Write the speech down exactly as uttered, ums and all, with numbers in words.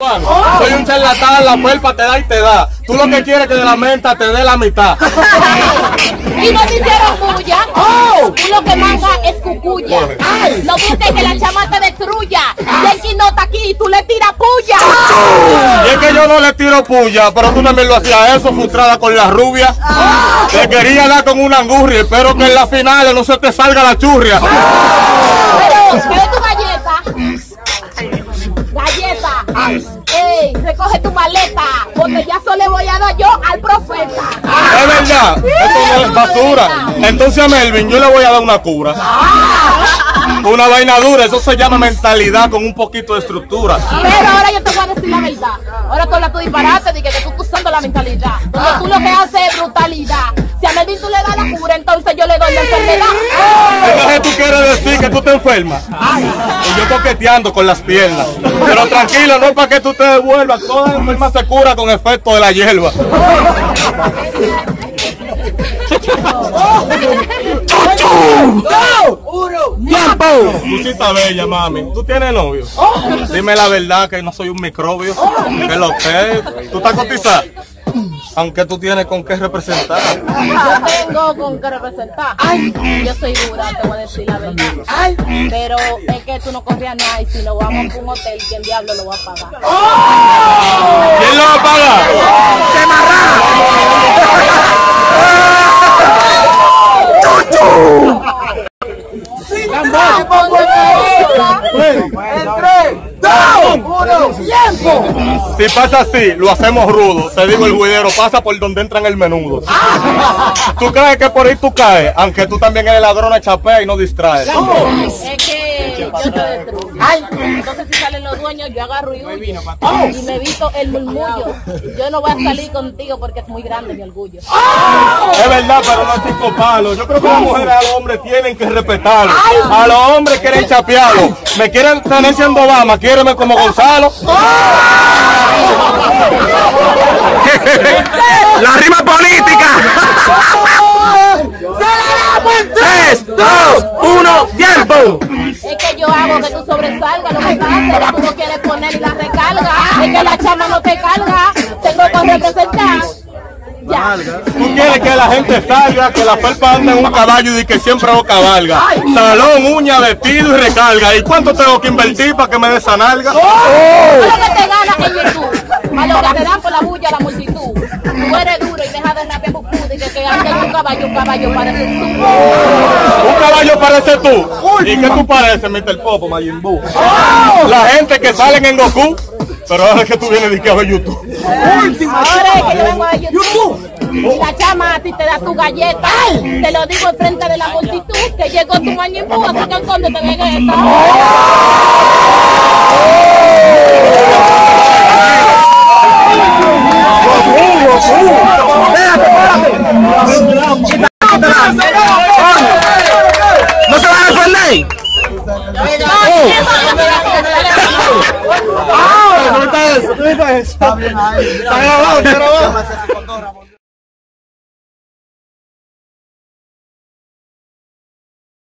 Soy un charlatán, la felpa te da y te da. Tú lo que quieres es que de la menta te dé la mitad. Y no te hicieron bulla. Oh. Tú lo que manga es cucuya. Ay. No busques que la chama te destruya. Y el que no está aquí y tú le tiras puya. Y es que yo no le tiro puya, pero tú también lo hacías eso, frustrada con la rubia. Oh. Te quería dar con una angurria. Espero que en la final no se te salga la churria. Oh. Pero, ¿qué es tu galleta? Galleta, ey, recoge tu maleta, porque ya solo le voy a dar yo al profeta. Es verdad, esto no es basura. Entonces a Melvin yo le voy a dar una cura. Una vaina dura, eso se llama mentalidad con un poquito de estructura. Pero ahora yo te voy a decir la verdad. Ahora tú hablas tu disparate de que, que tú estás usando la mentalidad. Donde tú lo que haces es brutalidad. Si a Melvin tú le das la cura, entonces yo le doy la enfermedad. Entonces tú quieres decir que tú te enfermas. Y yo coqueteando con las piernas. Pero tranquilo, no es para que tú te devuelvas. Toda enferma se cura con efecto de la hierba. ¡Tiempo! Musita bella, mami. ¿Tú tienes novio? Dime la verdad que no soy un microbio. Que lo que tú estás cotizada. Aunque tú tienes con qué representar. Yo tengo con qué representar. Ay. Yo soy dura, te voy a decir la verdad. Ay. Pero es que tú no corrías nada y si nos vamos a un hotel, ¿quién diablo lo va a pagar? ¡Oh! ¿Quién lo va a pagar? ¡Se marra! ¡Chuchu! Si pasa así, lo hacemos rudo. Te digo, el juidero pasa por donde entran el menudo. ¿Tú crees que por ahí tú caes? Aunque tú también eres ladrona, chapea y no distraes. Es que yo te destruyo. Entonces si salen los dueños, yo agarro y huyo. Y me evito el murmullo. Yo no voy a salir contigo porque es muy grande mi orgullo. Es verdad, pero no es chico palo. Yo creo que las mujeres a los hombres tienen que respetarlo. A los hombres quieren chapearlo. Me quieren tener siendo Obama, quiéreme como Gonzalo. La rima política. tres, dos, uno, tiempo. Es que yo hago que tú sobresalgas. Lo que pasa es que tú no quieres poner la recarga. Es que la chama no te carga. Tengo que representar. Ya. Tú quieres que la gente salga, que la felpa ande en un caballo y que siempre lo cabalga. Salón, uña, vestido y recarga. ¿Y cuánto tengo que invertir para que me dé esa nalga? Oh. Oh. Lo que te gana es YouTube. A lo que te dan por la bulla la multitud. Tú eres duro y deja de rapear bucú. Y que, que ande un caballo, un caballo parece tú. Oh. Un caballo parece tú. ¿Y qué tú pareces, mister Popo, Majin Buu? Oh. La gente que salen en Goku. Pero ahora es que tú vienes de que a ver YouTube. Ahora es que yo vengo a ver YouTube. Y la chama a ti te da tu galleta. Ay. Te lo digo en frente de la multitud. Que llegó tu Majin Buu a sacar cuando te Vegeta. ¿No te vas a defender? ¿Tú viste eso? ¿Tú viste eso? Está bien ahí. Está grabado, está grabado.